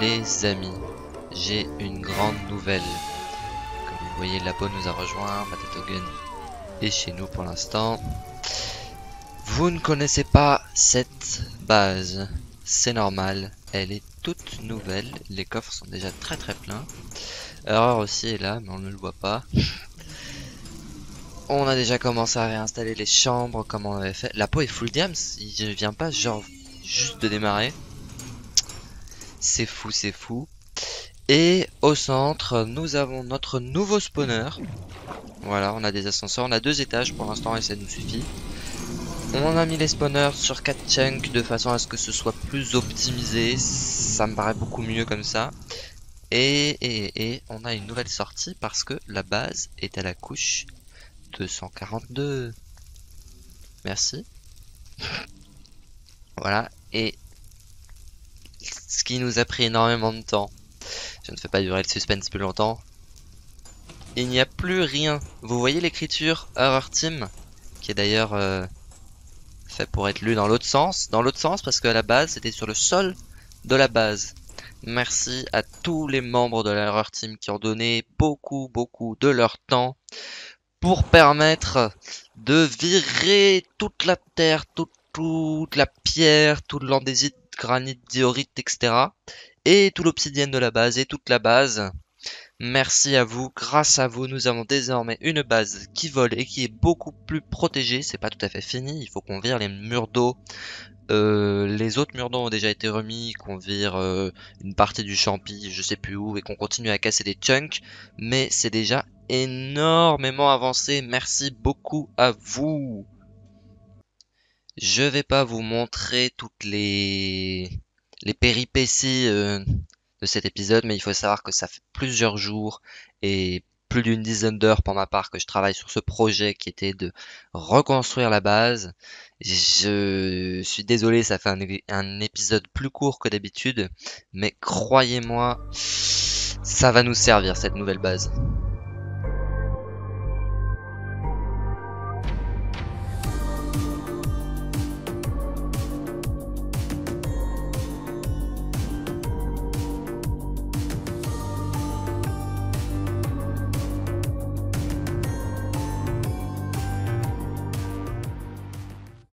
Les amis, j'ai une grande nouvelle. Comme vous voyez, Labo nous a rejoint, Matatogen est chez nous pour l'instant. Vous ne connaissez pas cette base, c'est normal, elle est toute nouvelle, les coffres sont déjà très pleins. Erreur aussi est là, mais on ne le voit pas. On a déjà commencé à réinstaller les chambres comme on avait fait. La peau est full diams, il ne vient pas genre juste de démarrer. C'est fou, c'est fou. Et au centre, nous avons notre nouveau spawner. Voilà, on a des ascenseurs, on a 2 étages pour l'instant et ça nous suffit. On a mis les spawners sur 4 chunks de façon à ce que ce soit plus optimisé. Ça me paraît beaucoup mieux comme ça. Et on a une nouvelle sortie parce que la base est à la couche 242. Merci. Voilà, et ce qui nous a pris énormément de temps. Je ne fais pas durer le suspense plus longtemps. Il n'y a plus rien. Vous voyez l'écriture Horror Team, qui est d'ailleurs fait pour être lu dans l'autre sens. Dans l'autre sens parce qu'à la base c'était sur le sol de la base. Merci à tous les membres de la Horror Team qui ont donné beaucoup de leur temps pour permettre de virer toute la terre, toute la pierre, tout l'andésite, granit, diorite, etc. Et tout l'obsidienne de la base et toute la base. Merci à vous, grâce à vous, nous avons désormais une base qui vole et qui est beaucoup plus protégée. C'est pas tout à fait fini, il faut qu'on vire les murs d'eau. Les autres murs d'eau ont déjà été remis, qu'on vire une partie du champi, je sais plus où, et qu'on continue à casser des chunks. Mais c'est déjà énormément avancé, merci beaucoup à vous. Je vais pas vous montrer toutes les péripéties de cet épisode, mais il faut savoir que ça fait plusieurs jours et plus d'une dizaine d'heures pour ma part que je travaille sur ce projet qui était de reconstruire la base. Je suis désolé, ça fait un épisode plus court que d'habitude, mais croyez-moi, ça va nous servir cette nouvelle base.